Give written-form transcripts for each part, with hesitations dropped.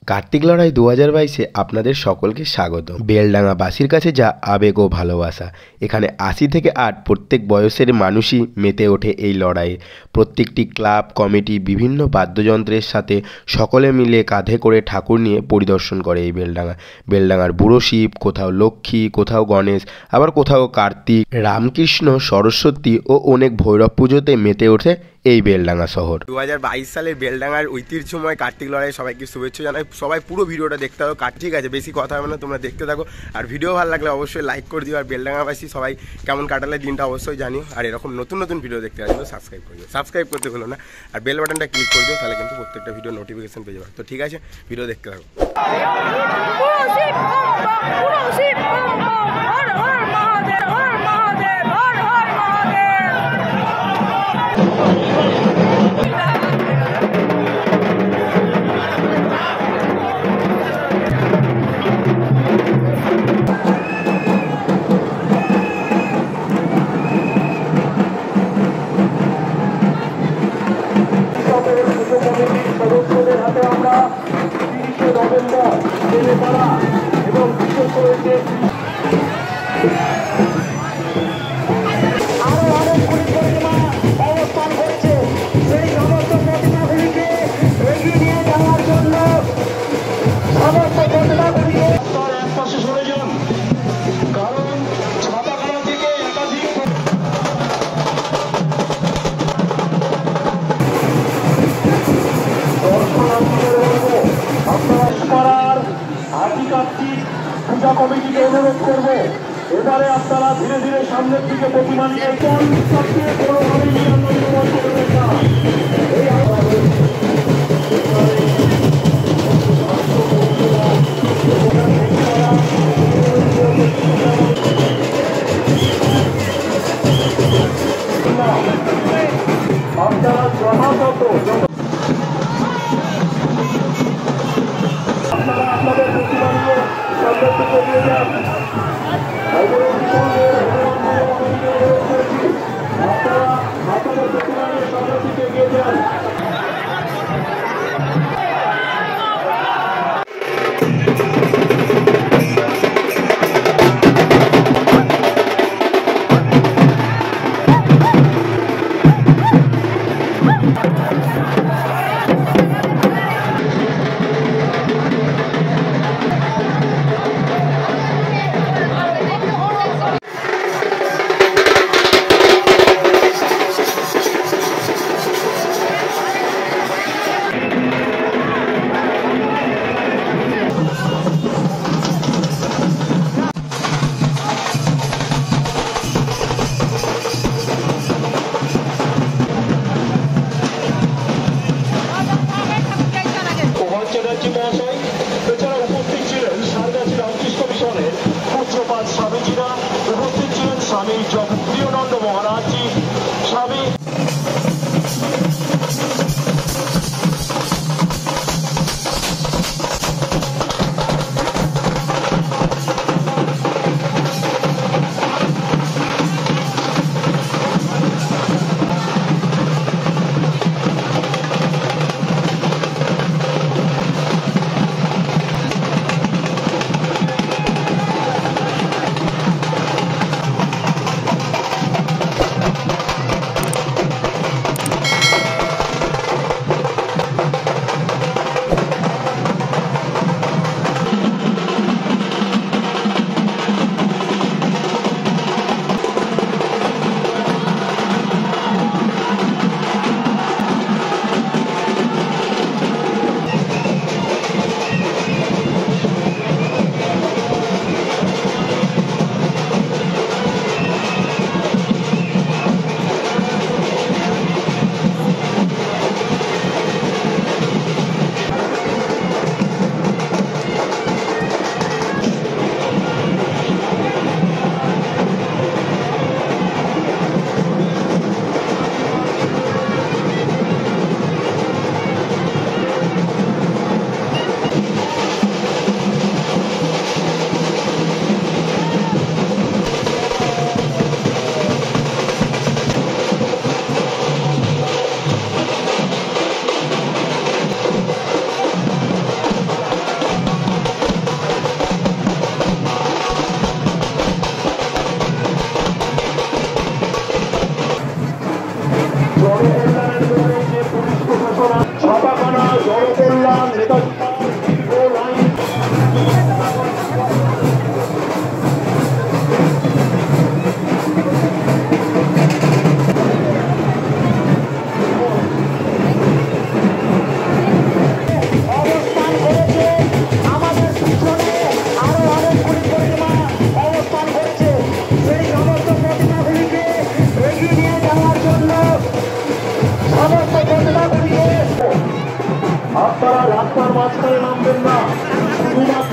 কার্তিক লড়াই 2022-এ আপনাদের সকলকে স্বাগত। বেলডাঙ্গাবাসীর কাছে যা আবেগ ও ভালোবাসা, এখানে 80 থেকে 8 প্রত্যেক বয়সের মানুষই মেতে ওঠে এই লড়াইয়ে। প্রত্যেকটি ক্লাব কমিটি বিভিন্ন বাদ্যযন্ত্রের সাথে সকলে মিলে কাঁধে করে ঠাকুর নিয়ে পরিদর্শন করে এই বেলডাঙ্গার বুড়ো শিব, কোথাও লক্ষ্মী, কোথাও গণেশ, আবার কোথাও কার্তিক, রামকৃষ্ণ, সরস্বতী ও অনেক ভৈরব পুজোতে মেতে ওঠে এই বেলডাঙ্গা শহর। 2022 সালের বেলডাঙ্গার ঐতিহ্যময় কার্তিক লড়াই সবাইকে শুভেচ্ছা জানাই। সবাই পুরো ভিডিওটা দেখতে হবে। ঠিক আছে, বেশি কথা হবে না, তোমরা দেখতে থাকো। আর ভিডিও ভালো লাগলে অবশ্যই লাইক করে দিও। আর বেলডাঙ্গাবাসী সবাই কেমন কাটালে দিনটা অবশ্যই জানিও। আর এরকম নতুন নতুন ভিডিও দেখতে গেলে সাবস্ক্রাইব করে দিও। সাবস্ক্রাইব করতে হলো না, আর বেল বাটনটা ক্লিক করে দিও, তাহলে কিন্তু প্রত্যেকটা ভিডিও নোটিফিকেশন পেয়ে যাবে। তো ঠিক আছে, ভিডিও দেখতে থাকো। এবং বিশেষ করেছে আরো অনেক পরিকল্পনা অবস্থান করেছে সেই সমস্ত প্রতিমাগুলিকে এগিয়ে নিয়ে যাওয়ার জন্য সমস্ত প্রতিমাগুলিকে এক পাশে সরে যান, কারণ ছাতাখানা থেকে একাধিক পূজা কমিটিকে অনুরোধ করবো, এবারে আপনারা ধীরে ধীরে সামনের দিকে প্রতিমা নিয়ে সবচেয়ে বড়ভাবে নিয়ন্ত্রণ করবেন না। আপনারা যথাযথ আপনাদের প্রতিমা নিয়ে সামনের দিকে নিয়ে যান। আপনারা আপনাদের প্রতিমা নিয়ে সামনের দিকে এগিয়ে যান। এছাড়া উপস্থিত ছিলেন সারগাছি রামকৃষ্ণ মিশনের পূজ্যপাদ স্বামীজিরা, উপস্থিত ছিলেন স্বামী জগপ্রিয়ানন্দ মহারাজজি, স্বামী থাকবেন না, শুধুমাত্র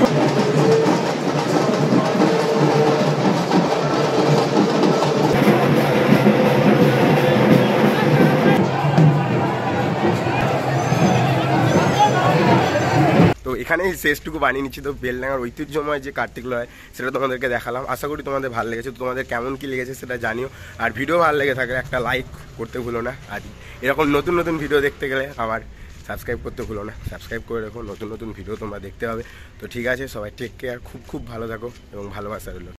তো এখানেই শেষটুকু বানিয়ে নিচ্ছি। তো বেলডাঙ্গার ঐতিহ্যময় যে কার্তিক লড়াই সেটা তোমাদেরকে দেখালাম। আশা করি তোমাদের ভালো লেগেছে। তো তোমাদের কেমন কী লেগেছে সেটা জানিও। আর ভিডিও ভালো লেগে থাকলে একটা লাইক করতে ভুলো না। আর এরকম নতুন নতুন ভিডিও দেখতে গেলে আমার সাবস্ক্রাইব করতে ভুলো না। সাবস্ক্রাইব করে রাখো, নতুন নতুন ভিডিও তোমরা দেখতে হবে। তো ঠিক আছে, সবাই টেক কেয়ার, খুব খুব ভালো থাকো এবং ভালোবাসা রইলো।